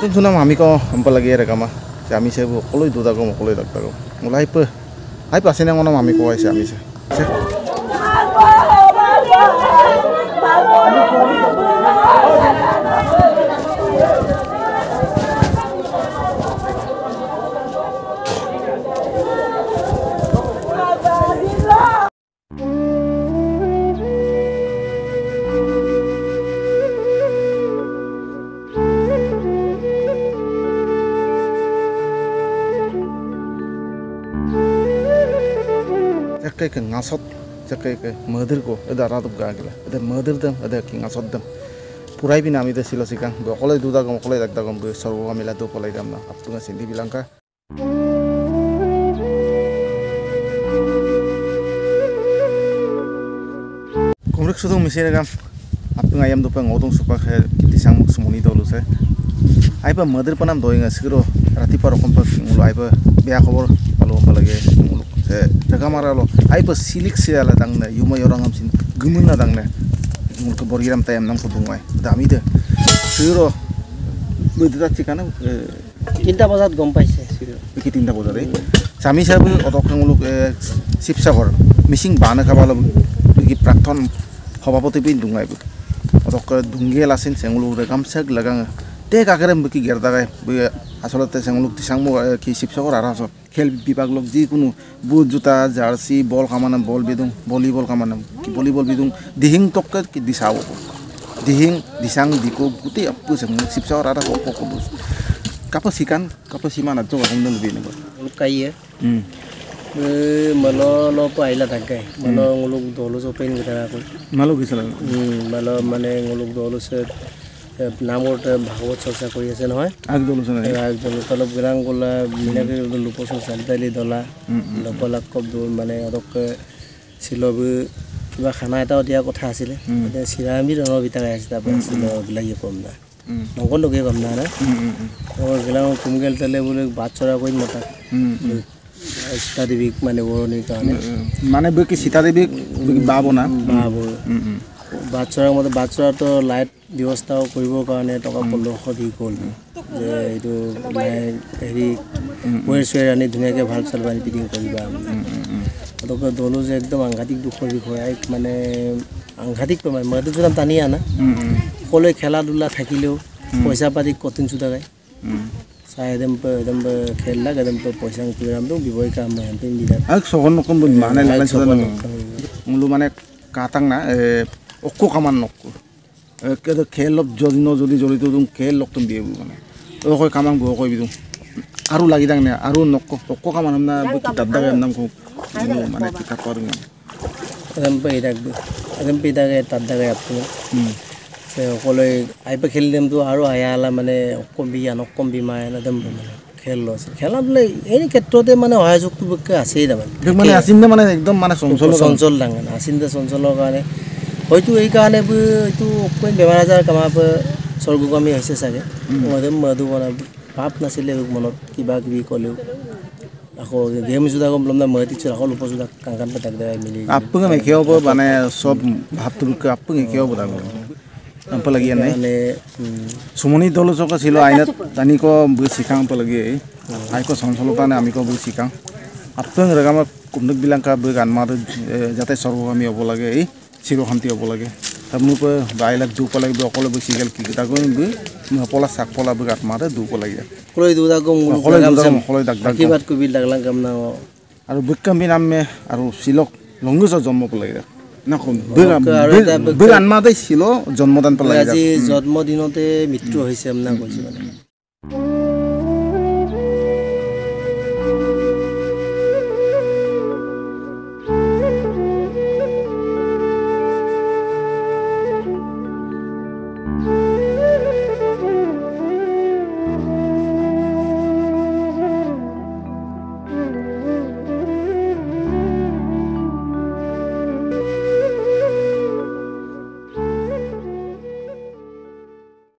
Tuntunam kami ko ampal lagi ada kama. Kami saya bu, kalau itu tak tahu. Mulai pe, hai pasin yang mana kami ko aja kami saya. Jakai ke ngasot, jakai ke murder ko, ada ratu gagila, ada murder dem, ada ke ngasot dem. Purai bina kami itu silosikang, kalau itu tak kalau tak kami sorgo kami lah tu kalau itu mana, apa nggak sih bilang kah? Kompleks itu misalnya kan, apa nggak ayam tu pun ngotung suka ke kita sang semuni dulu saya. Ayah murder pun am doing asgero, rati paru kompak ngulu ayah biar khabar kalau apa lagi ngulu. Jaga marah lo, ayah silik sih ala tangna, yuma orang amsin gemun na tangna, ngul ke boriram tayam nang kudungai, dami deh, siro, betul tak cikana, 3টা বজাত গম পাইছে siro, iki 3টা বজাত sami saya bu otok ngulu sipsakor, missing bana kabalo, iki prakton, hobapoti pin dungai bu, otok dungai lasin sengulu rekam seg lagang, teh kakerem beki gerda kai, bu asalnya sengulu tisangmu ki sipsakor araso. Khel bibag log ji kuno boot juta jersey ball kamana ball bidung volleyball kamana ki volleyball bidung dihing tokka ki disawo dihing disang diko guti appu sang sipsa ora ko bus kapasikan kapasiman ajo ngomong lebih nih kaya malo lo pa aila takai malo nguluk dolo so pain kita aku malo gisala malo mane nguluk dolo se নামৰ ভাগৱত চৰ্চা কৰি আছে নহয় একদম তলব গ্ৰাং গলা মিনাকে লোপসং চালতালি দলা লপলাক কব মানে অদক সিলব কিবা খানা এটা দিয়া কথা আছিল সিৰামি ৰণৰ ভিতৰত আছে তাৰ পৰা সিল গলাই কম না নকন লগে কম না না গলাং কুমগেল তলে বলে বাচ্চারা কই মতা সীতা দেৱীক মানে বৰণিৰ কাৰণে মানে কি সীতা দেৱীক বাবো না বাবো বাচ্চাৰ মতে বাচ্চাৰ তো লাইট ব্যৱস্থাও কৰিবৰ কাৰণে টকা 1500 দি গ'ল যে এইটো হেৰি ওয়েৰ আনি ধুনীয়াকৈ ভাল চাল বানি ফিটিং কৰিবা অতকৈ দলো যে একদম আংঘাতিক দুখৰ বিষয় মানে আংঘাতিক প্ৰমাণ মইতো যোন টানি আনা সকলোৱে খেলা ধূলা থাকিলেও পইচা পাতি কঠিন চুটাগাই চাই একদম খেললাক একদম পইচা কুৰামটো বিবয় কাম হেনতে দিলা আৰু সগন নকম মানে লালান সগন মুলো মানে কাটাং না অকো কামান নকো কেদ খেল যদি জড়িত তুম খেল লক তুম দিয়ে মানে ও কই কামাং গো কই বিদুম আৰু লাগি দাং না আৰু নকো অকো কামান না কিতাব দাগে নাম কো মানে কিতাব পাৰ মানে একদম পেদাগে তাত দাগে আপনি সে সকলে আইপে খেলি দেম তো আৰু আয়ালা মানে কম বিমায় একদম খেল লছে খেলা বলে এই ক্ষেত্ৰতে মানে অহাযোগটো বকে আছেই তাৰমানে মানে আসিন্দে মানে একদম মানে চঞ্চল ডাঙৰ আসিন্দে চঞ্চলৰ কাৰণে হয়তো এই কাৰণে এইটো কোন বেমাৰ আজাৰ কামাপ স্বৰ্গগামী হৈছে চাগে মধু বনাব ভাব নাছিলে মনত কিবা কিবি ক'লেও আকৌ গেম জুদা গম লম না মই টিচাৰ আকৌ উপজুদা কাংকান পাতাক দেই মিলি আপকে মেখেও মানে সব ভাবটো আপকে মেখেও বলা আম্প লাগি নাই সুমনি দল চকা ছিল আইনাত তানিকো বু শিকাং পলগি আইকো চঞ্চলতা নে আমিকো বু শিকাং আপং ৰেগাম কুমনক বিলাংকা বু গানমাৰ যাতে সৰ্বগামী হ'ব লাগে এই চিৰশান্তি হ'ব লাগে তাৰমুপ বাইলাক দুপ লাগিব অকলে বসি গেল কি তা গৈ পলা সাক পলা বু গাতমাৰে দুপ লাগে কলৈ দুদা গম কলৈ দাগ দাগ কিবাত কবি লাগলাং কাম না আৰু বুক্কামি নামে আৰু সিলক লংগুজ জন্ম পলাগে না কোন বু গানমাতে ছিল জন্মদান পলাগে আজি জন্মদিনতে মৃত্যু হৈছে আমনা কৈছে মানে